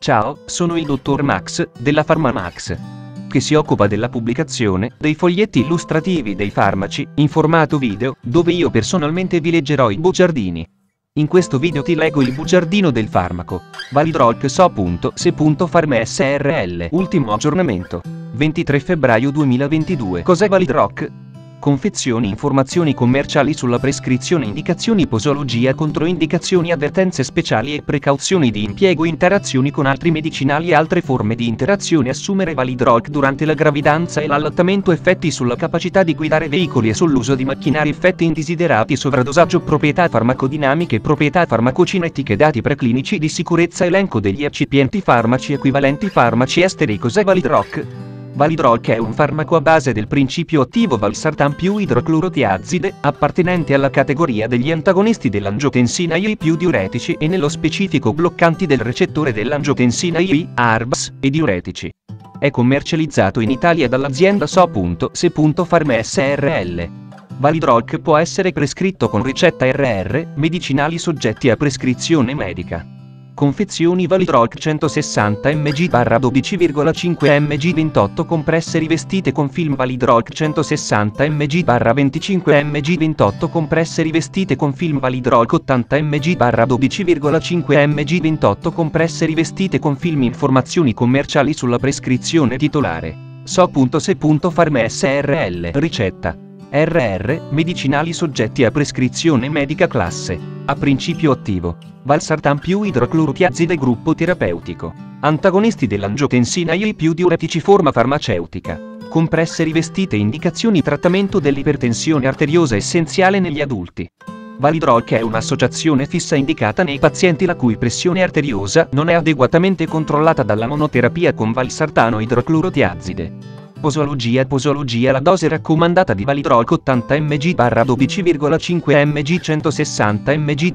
Ciao, sono il dottor Max, della PharmaMax, che si occupa della pubblicazione dei foglietti illustrativi dei farmaci, in formato video, dove io personalmente vi leggerò i bugiardini. In questo video ti leggo il bugiardino del farmaco Validroc So.Se.Pharma SRL. Ultimo aggiornamento 23 febbraio 2022. Cos'è Validroc? Confezioni, informazioni commerciali sulla prescrizione, indicazioni, posologia, controindicazioni, avvertenze speciali e precauzioni di impiego, interazioni con altri medicinali e altre forme di interazione. Assumere Validroc durante la gravidanza e l'allattamento, effetti sulla capacità di guidare veicoli e sull'uso di macchinari, effetti indesiderati, sovradosaggio, proprietà farmacodinamiche, proprietà farmacocinetiche, dati preclinici di sicurezza, elenco degli eccipienti, farmaci equivalenti, farmaci esteri. Cos'è Validroc? Validroc è un farmaco a base del principio attivo valsartan più idroclorotiazide, appartenente alla categoria degli antagonisti dell'angiotensina I più diuretici e nello specifico bloccanti del recettore dell'angiotensina I, ARBs, e diuretici. È commercializzato in Italia dall'azienda So.Se.Pharma SRL. Validroc può essere prescritto con ricetta RR, medicinali soggetti a prescrizione medica. Confezioni Validroc 160 mg/12,5 mg 28 compresse rivestite con film. Validroc 160 mg/25 mg 28 compresse rivestite con film. Validroc 80 mg/12,5 mg 28 compresse rivestite con film. Informazioni commerciali sulla prescrizione titolare So.Se.Pharma SRL. Ricetta RR, medicinali soggetti a prescrizione medica classe A principio attivo valsartan più idroclorotiazide, gruppo terapeutico, antagonisti dell'angiotensina I più diuretici, forma farmaceutica, compresse rivestite, indicazioni, trattamento dell'ipertensione arteriosa essenziale negli adulti. Validroc è un'associazione fissa indicata nei pazienti la cui pressione arteriosa non è adeguatamente controllata dalla monoterapia con valsartano idroclorotiazide. Posologia. La dose raccomandata di Validroc 80 mg/12,5 mg 160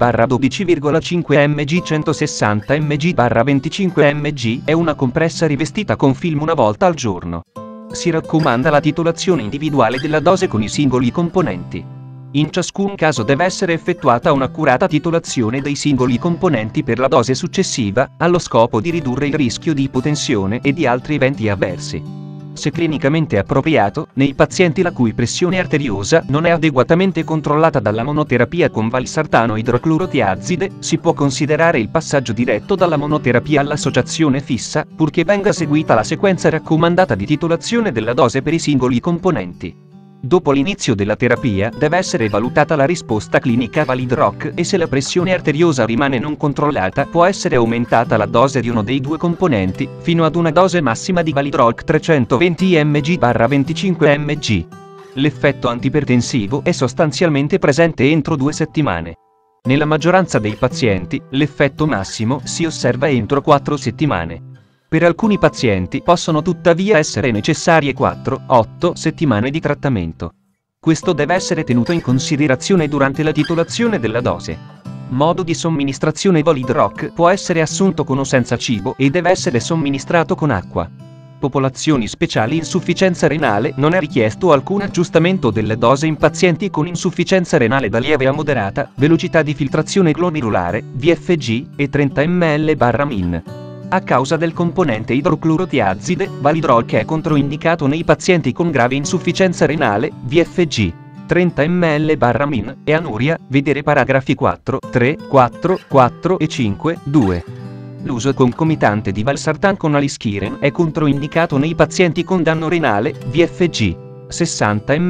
mg/12,5 mg 160 mg/25 mg è una compressa rivestita con film una volta al giorno. Si raccomanda la titolazione individuale della dose con i singoli componenti. In ciascun caso deve essere effettuata un'accurata titolazione dei singoli componenti per la dose successiva, allo scopo di ridurre il rischio di ipotensione e di altri eventi avversi. Se clinicamente appropriato, nei pazienti la cui pressione arteriosa non è adeguatamente controllata dalla monoterapia con valsartano idroclorotiazide, si può considerare il passaggio diretto dalla monoterapia all'associazione fissa, purché venga seguita la sequenza raccomandata di titolazione della dose per i singoli componenti. Dopo l'inizio della terapia deve essere valutata la risposta clinica a Validroc e se la pressione arteriosa rimane non controllata può essere aumentata la dose di uno dei due componenti, fino ad una dose massima di Validroc 320 mg/25 mg. L'effetto antipertensivo è sostanzialmente presente entro 2 settimane. Nella maggioranza dei pazienti, l'effetto massimo si osserva entro 4 settimane. Per alcuni pazienti possono tuttavia essere necessarie 4-8 settimane di trattamento. Questo deve essere tenuto in considerazione durante la titolazione della dose. Modo di somministrazione: Validroc può essere assunto con o senza cibo e deve essere somministrato con acqua. Popolazioni speciali: insufficienza renale. Non è richiesto alcun aggiustamento delle dose in pazienti con insufficienza renale da lieve a moderata, velocità di filtrazione glomerulare, VFG, e 30 ml/min. A causa del componente idroclorotiazide, Validroc è controindicato nei pazienti con grave insufficienza renale, VFG, 30 ml/min, e anuria, vedere paragrafi 4, 3, 4, 4 e 5, 2. L'uso concomitante di valsartan con alischiren è controindicato nei pazienti con danno renale, VFG, 60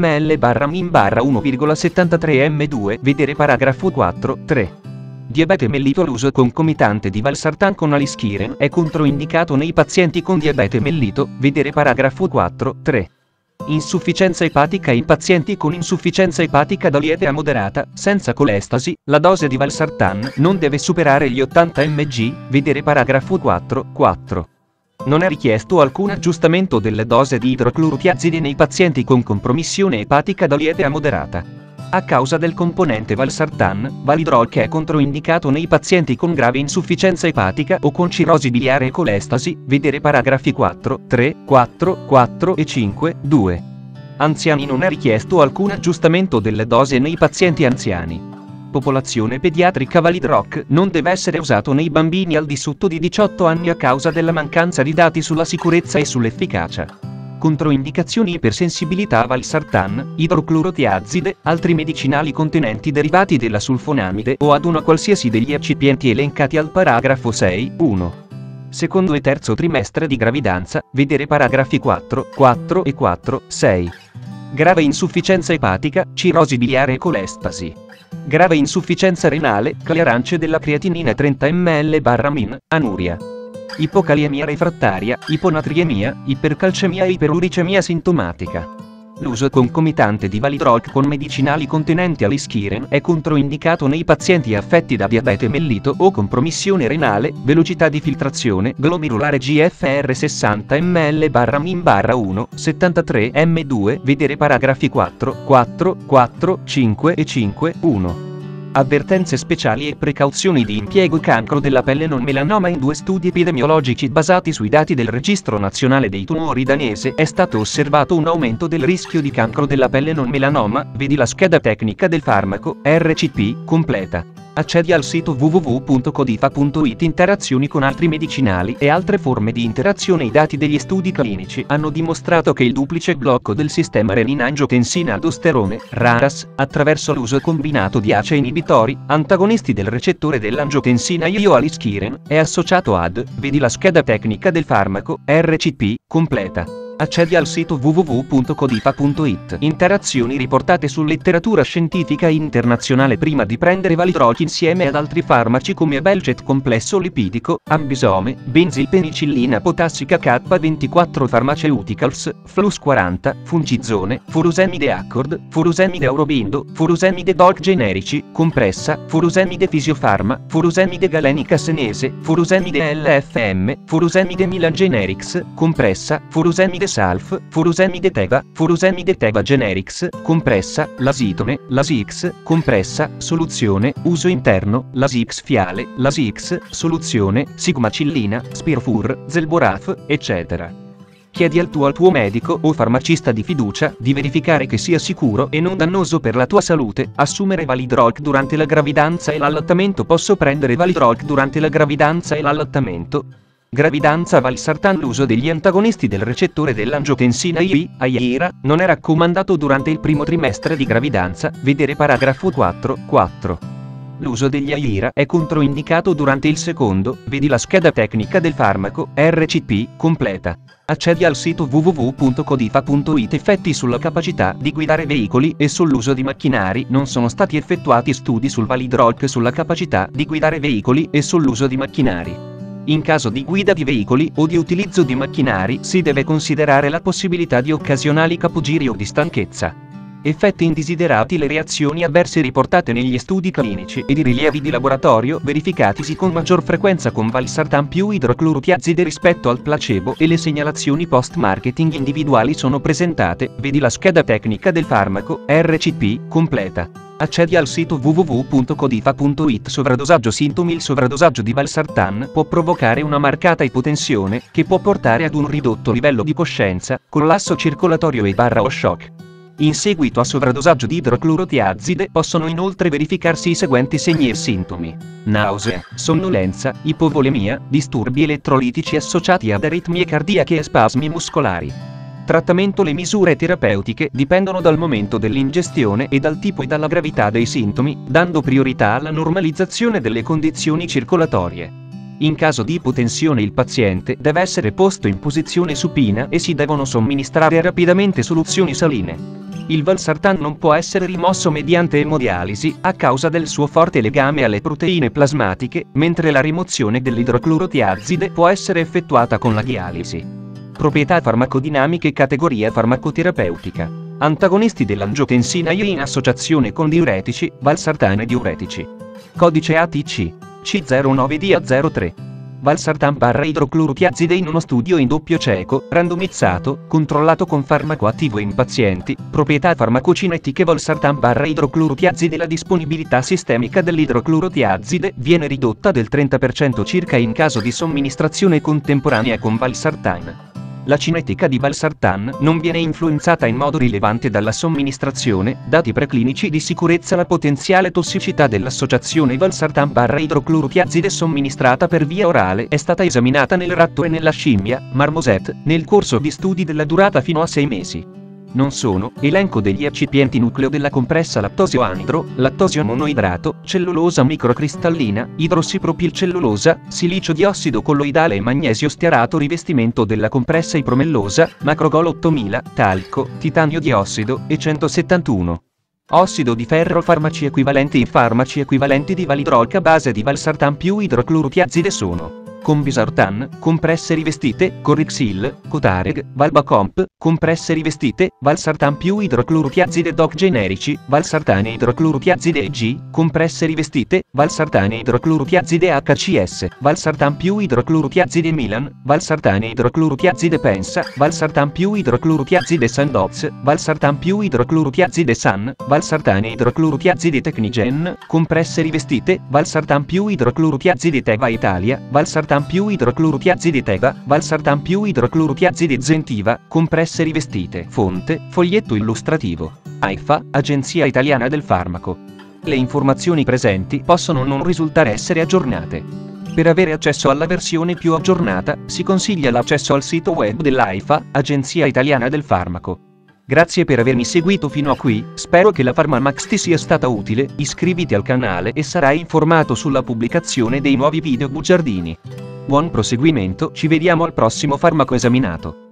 ml/min/1,73 m2, vedere paragrafo 4, 3. Diabete mellito. L'uso concomitante di valsartan con alischiren è controindicato nei pazienti con diabete mellito, vedere paragrafo 4, 3. Insufficienza epatica. In pazienti con insufficienza epatica da lieve a moderata, senza colestasi, la dose di valsartan non deve superare gli 80 mg, vedere paragrafo 4, 4. Non è richiesto alcun aggiustamento delle dose di idroclorotiazide nei pazienti con compromissione epatica da lieve a moderata. A causa del componente valsartan, Validroc è controindicato nei pazienti con grave insufficienza epatica o con cirrosi biliare e colestasi, vedere paragrafi 4, 3, 4, 4 e 5, 2. Anziani. Non è richiesto alcun aggiustamento delle dose nei pazienti anziani. Popolazione pediatrica Validroc non deve essere usato nei bambini al di sotto di 18 anni a causa della mancanza di dati sulla sicurezza e sull'efficacia. Controindicazioni: ipersensibilità a valsartan, idroclorotiazide, altri medicinali contenenti derivati della sulfonamide o ad una qualsiasi degli eccipienti elencati al paragrafo 6.1. Secondo e terzo trimestre di gravidanza, vedere paragrafi 4 e 4.6. Grave insufficienza epatica, cirrosi biliare e colestasi. Grave insufficienza renale, clearance della creatinina 30 ml/min, anuria. Ipocaliemia refrattaria, iponatriemia, ipercalcemia e iperuricemia sintomatica. L'uso concomitante di Validroc con medicinali contenenti alischiren è controindicato nei pazienti affetti da diabete mellito o compromissione renale, velocità di filtrazione glomerulare GFR 60 ml/min/1, 73 m2, vedere paragrafi 4, 5 e 5.1. Avvertenze speciali e precauzioni di impiego: cancro della pelle non melanoma. In 2 studi epidemiologici basati sui dati del Registro Nazionale dei Tumori danese è stato osservato un aumento del rischio di cancro della pelle non melanoma, vedi la scheda tecnica del farmaco, RCP, completa. Accedi al sito www.codifa.it. Interazioni con altri medicinali e altre forme di interazione. I dati degli studi clinici hanno dimostrato che il duplice blocco del sistema renina-angiotensina-aldosterone, RAS, attraverso l'uso combinato di ACE inibitori, antagonisti del recettore dell'angiotensina ioalischiren, è associato ad, vedi la scheda tecnica del farmaco, RCP, completa. Accedi al sito www.codifa.it. Interazioni riportate su letteratura scientifica internazionale. Prima di prendere Validroc insieme ad altri farmaci come Belget complesso lipidico, ambisome, benzilpenicillina potassica K24 Pharmaceuticals, Flus 40, Fungizone, Furosemide Accord, Furosemide Aurobindo, Furosemide Doc generici, compressa, Furosemide Fisiofarma, Furosemide Galenica senese, Furosemide LFM, Furosemide Milan Generics, compressa, Furosemide Salf, Furosemide Teva, Furosemide Teva Generics, compressa, Lasitone, Lasix, compressa, soluzione, uso interno, Lasix fiale, Lasix, soluzione, Sigmacillina, Spirfur, Zelboraf, eccetera. Chiedi al tuo medico o farmacista di fiducia di verificare che sia sicuro e non dannoso per la tua salute assumere Validroc durante la gravidanza e l'allattamento. Posso prendere Validroc durante la gravidanza e l'allattamento? Gravidanza valsartan. L'uso degli antagonisti del recettore dell'angiotensina AIRA non è raccomandato durante il primo trimestre di gravidanza, vedere paragrafo 4.4. L'uso degli AIRA è controindicato durante il secondo, vedi la scheda tecnica del farmaco, RCP, completa. Accedi al sito www.codifa.it. Effetti sulla capacità di guidare veicoli e sull'uso di macchinari. Non sono stati effettuati studi sul Validroc sulla capacità di guidare veicoli e sull'uso di macchinari. In caso di guida di veicoli o di utilizzo di macchinari si deve considerare la possibilità di occasionali capogiri o di stanchezza. Effetti indesiderati: le reazioni avverse riportate negli studi clinici ed i rilievi di laboratorio verificatisi con maggior frequenza con valsartan più idroclorotiazide rispetto al placebo e le segnalazioni post-marketing individuali sono presentate, vedi la scheda tecnica del farmaco, RCP, completa. Accedi al sito www.codifa.it. Sovradosaggio. Sintomi: il sovradosaggio di valsartan può provocare una marcata ipotensione, che può portare ad un ridotto livello di coscienza, collasso circolatorio o shock. In seguito a sovradosaggio di idroclorotiazide possono inoltre verificarsi i seguenti segni e sintomi: nausea, sonnolenza, ipovolemia, disturbi elettrolitici associati ad aritmie cardiache e spasmi muscolari. Trattamento: le misure terapeutiche dipendono dal momento dell'ingestione e dal tipo e dalla gravità dei sintomi, dando priorità alla normalizzazione delle condizioni circolatorie. In caso di ipotensione il paziente deve essere posto in posizione supina e si devono somministrare rapidamente soluzioni saline. Il valsartan non può essere rimosso mediante emodialisi a causa del suo forte legame alle proteine plasmatiche, mentre la rimozione dell'idroclorotiazide può essere effettuata con la dialisi. Proprietà farmacodinamiche. Categoria farmacoterapeutica. Antagonisti dell'angiotensina in associazione con diuretici, valsartan e diuretici. Codice ATC C09DA03. Valsartan/idroclorotiazide in uno studio in doppio cieco, randomizzato, controllato con farmaco attivo in pazienti. Proprietà farmacocinetiche. Valsartan/idroclorotiazide. La disponibilità sistemica dell'idroclorotiazide viene ridotta del 30% circa in caso di somministrazione contemporanea con valsartan. La cinetica di valsartan non viene influenzata in modo rilevante dalla somministrazione, dati preclinici di sicurezza. La potenziale tossicità dell'associazione valsartan/idroclorotiazide somministrata per via orale è stata esaminata nel ratto e nella scimmia, marmoset, nel corso di studi della durata fino a 6 mesi. Non sono: elenco degli eccipienti nucleo della compressa lattosio anidro, lattosio monoidrato, cellulosa microcristallina, idrossipropilcellulosa, silicio diossido colloidale e magnesio stearato. Rivestimento della compressa ipromellosa, macrogol 8000, talco, titanio diossido, e 171. Ossido di ferro. Farmaci equivalenti. I farmaci equivalenti di validrolca a base di valsartan più idroclorotiazide sono: Combisartan, compresse rivestite, Corixil, Cotareg, Valbacomp, compresse rivestite, valsartan più idroclorotiazide. Doc generici: valsartane idroclorotiazide EG, compresse rivestite, valsartane idroclorotiazide HCS, valsartan più idroclorotiazide Milan, valsartane idroclorotiazide Pensa, valsartan più idroclorotiazide Sandoz, valsartan più idroclorotiazide San, valsartane idroclorotiazide Technigen, compresse rivestite, valsartan più idroclorotiazide Teva Italia, valsartan più idroclorotiazide Teva, valsartan più idroclorotiazide Zentiva, compresse rivestite. Fonte: foglietto illustrativo. AIFA, Agenzia Italiana del Farmaco. Le informazioni presenti possono non risultare essere aggiornate. Per avere accesso alla versione più aggiornata, si consiglia l'accesso al sito web dell'AIFA, Agenzia Italiana del Farmaco. Grazie per avermi seguito fino a qui, spero che la PharmaMax ti sia stata utile. Iscriviti al canale e sarai informato sulla pubblicazione dei nuovi video bugiardini. Buon proseguimento, ci vediamo al prossimo farmaco esaminato.